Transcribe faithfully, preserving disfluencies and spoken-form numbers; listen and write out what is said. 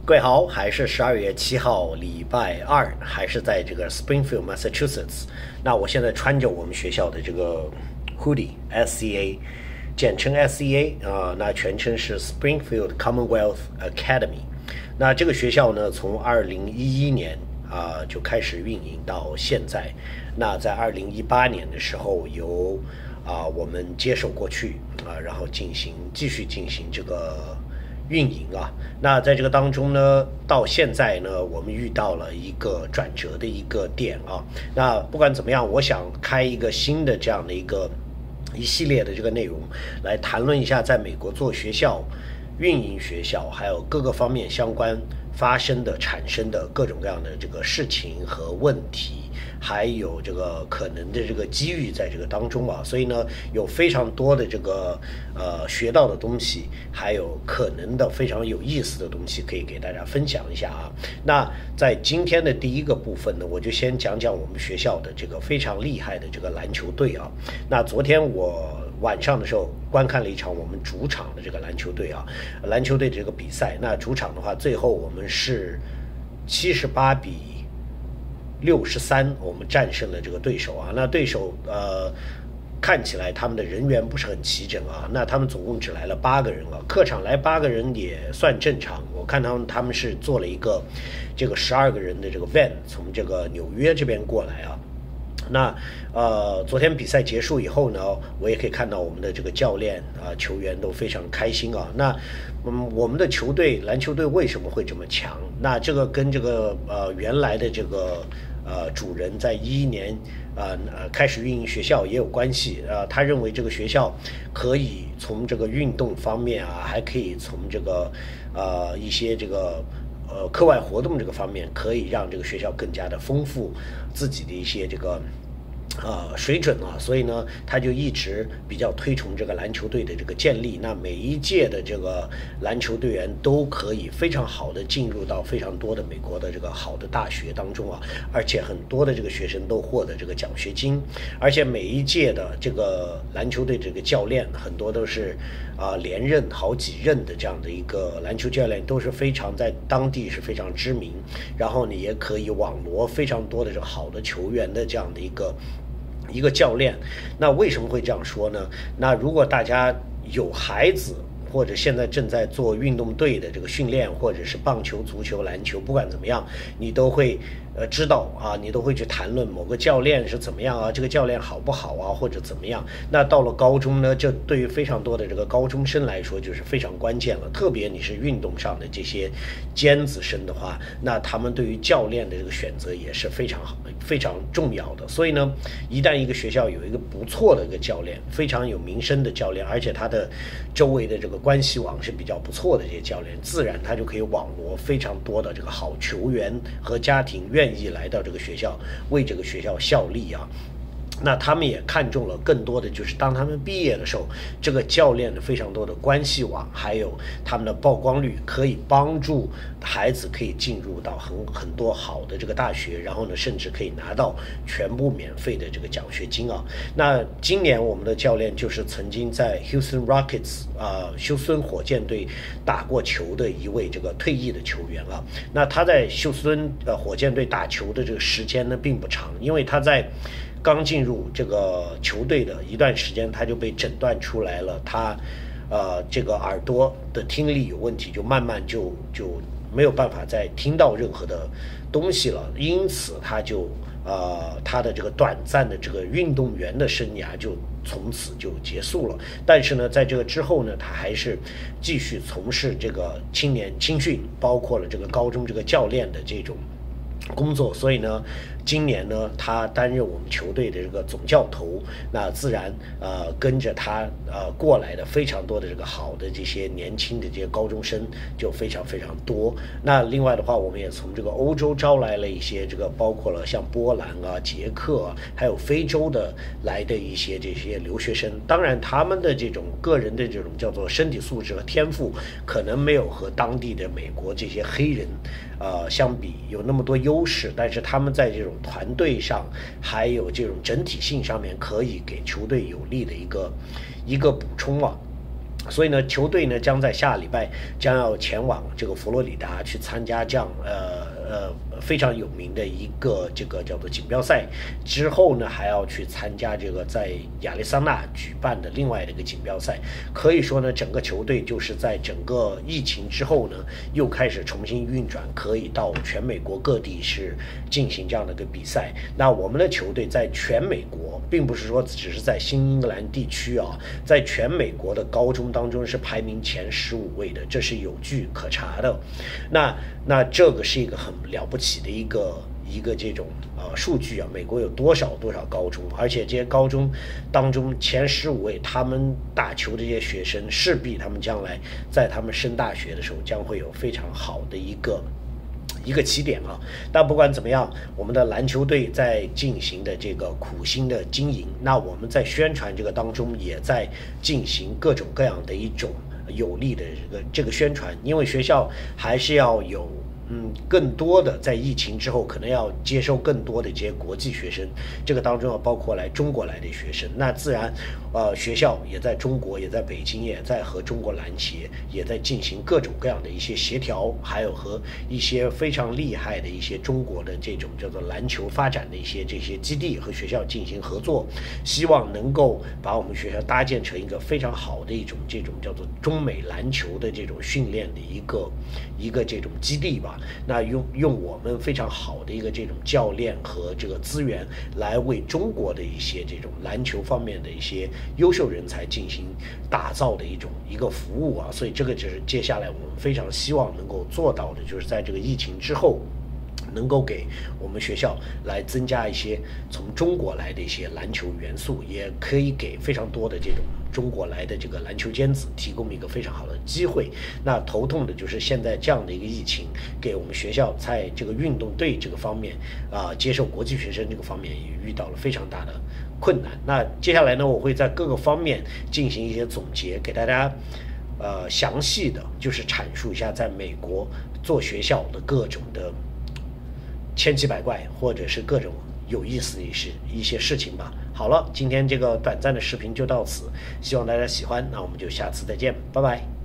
各位好，还是十二月七号礼拜二，还是在这个 Springfield Massachusetts。那我现在穿着我们学校的这个 hoodie S C A， 简称 S C A 啊、呃，那全称是 Springfield Commonwealth Academy。那这个学校呢，从二零一一年啊、呃、就开始运营到现在。那在二零一八年的时候由啊、呃、我们接手过去啊、呃，然后进行继续进行这个运营啊。那在这个当中呢，到现在呢，我们遇到了一个转折的一个点啊。那不管怎么样，我想开一个新的这样的一个一系列的这个内容，来谈论一下在美国做学校、运营学校，还有各个方面相关发生的、产生的各种各样的这个事情和问题，还有这个可能的这个机遇在这个当中啊。所以呢，有非常多的这个呃学到的东西，还有可能的非常有意思的东西可以给大家分享一下啊。那在今天的第一个部分呢，我就先讲讲我们学校的这个非常厉害的这个篮球队啊。那昨天我晚上的时候观看了一场我们主场的这个篮球队啊，篮球队这个比赛。那主场的话，最后我们是七十八比六十三，我们战胜了这个对手啊。那对手呃看起来他们的人员不是很齐整啊，那他们总共只来了八个人啊，客场来八个人也算正常。我看他们他们是做了一个这个十二个人的这个 van 从这个纽约这边过来啊。那呃，昨天比赛结束以后呢，我也可以看到我们的这个教练啊、呃、球员都非常开心啊。那嗯，我们的球队篮球队为什么会这么强？那这个跟这个呃原来的这个呃主人在一一年呃呃开始运营学校也有关系啊、呃。他认为这个学校可以从这个运动方面啊，还可以从这个呃一些这个。呃，课外活动这个方面可以让这个学校更加的丰富自己的一些这个呃水准啊，所以呢，他就一直比较推崇这个篮球队的这个建立。那每一届的这个篮球队员都可以非常好的进入到非常多的美国的这个好的大学当中啊，而且很多的这个学生都获得这个奖学金，而且每一届的这个篮球队这个教练很多都是啊、呃、连任好几任的这样的一个篮球教练，都是非常在当地是非常知名，然后你也可以网罗非常多的这个好的球员的这样的一个。一个教练。那为什么会这样说呢？那如果大家有孩子，或者现在正在做运动队的这个训练，或者是棒球、足球、篮球，不管怎么样，你都会呃知道啊，你都会去谈论某个教练是怎么样啊，这个教练好不好啊，或者怎么样。那到了高中呢，这对于非常多的这个高中生来说就是非常关键了，特别你是运动上的这些尖子生的话，那他们对于教练的这个选择也是非常好、非常重要的。所以呢，一旦一个学校有一个不错的一个教练，非常有名声的教练，而且他的周围的这个关系网是比较不错的，这些教练自然他就可以网罗非常多的这个好球员和家庭愿意来到这个学校为这个学校效力啊。那他们也看中了更多的就是当他们毕业的时候，这个教练的非常多的关系网，还有他们的曝光率，可以帮助孩子可以进入到很很多好的这个大学，然后呢，甚至可以拿到全部免费的这个奖学金啊。那今年我们的教练就是曾经在 Houston Rockets 啊、呃、休斯敦火箭队打过球的一位这个退役的球员啊。那他在休斯敦呃火箭队打球的这个时间呢并不长，因为他在刚进入这个球队的一段时间，他就被诊断出来了，他呃这个耳朵的听力有问题，就慢慢就就没有办法再听到任何的东西了，因此他就呃他的这个短暂的这个运动员的生涯就从此就结束了。但是呢，在这个之后呢，他还是继续从事这个青年青训，包括了这个高中这个教练的这种工作。所以呢，今年呢，他担任我们球队的这个总教头，那自然呃跟着他呃过来的非常多的这个好的这些年轻的这些高中生就非常非常多。那另外的话，我们也从这个欧洲招来了一些这个包括了像波兰啊、捷克啊，还有非洲的来的一些这些留学生。当然，他们的这种个人的这种叫做身体素质和天赋，可能没有和当地的美国这些黑人呃相比有那么多优势，但是他们在这种团队上还有这种整体性上面可以给球队有力的一个一个补充啊。 所以呢，球队呢将在下礼拜将要前往这个佛罗里达去参加这样呃呃非常有名的一个这个叫做锦标赛，之后呢还要去参加这个在亚利桑那举办的另外的一个锦标赛。可以说呢，整个球队就是在整个疫情之后呢，又开始重新运转，可以到全美国各地是进行这样的一个比赛。那我们的球队在全美国，并不是说只是在新英格兰地区啊，在全美国的高中当中是排名前十五位的，这是有据可查的。那那这个是一个很了不起的一个一个这种呃数据啊。美国有多少多少高中，而且这些高中当中前十五位，他们打球的这些学生，势必他们将来在他们升大学的时候，将会有非常好的一个。一个起点啊，但不管怎么样，我们的篮球队在进行的这个苦心的经营，那我们在宣传这个当中也在进行各种各样的一种有力的这个这个宣传，因为学校还是要有。嗯，更多的在疫情之后，可能要接收更多的这些国际学生，这个当中要包括来中国来的学生，那自然，呃，学校也在中国，也在北京，也在和中国篮协也在进行各种各样的一些协调，还有和一些非常厉害的一些中国的这种叫做篮球发展的一些这些基地和学校进行合作，希望能够把我们学校搭建成一个非常好的一种这种叫做中美篮球的这种训练的一个一个这种基地吧。那用用我们非常好的一个这种教练和这个资源，来为中国的一些这种篮球方面的一些优秀人才进行打造的一种一个服务啊。所以这个就是接下来我们非常希望能够做到的，就是在这个疫情之后，能够给我们学校来增加一些从中国来的一些篮球元素，也可以给非常多的这种中国来的这个篮球尖子提供一个非常好的机会。那头痛的就是现在这样的一个疫情，给我们学校在这个运动队这个方面啊、呃，接受国际学生这个方面也遇到了非常大的困难。那接下来呢，我会在各个方面进行一些总结，给大家呃详细的就是阐述一下在美国做学校的各种的千奇百怪，或者是各种有意思的一些一些事情吧。好了，今天这个短暂的视频就到此，希望大家喜欢，那我们就下次再见，拜拜。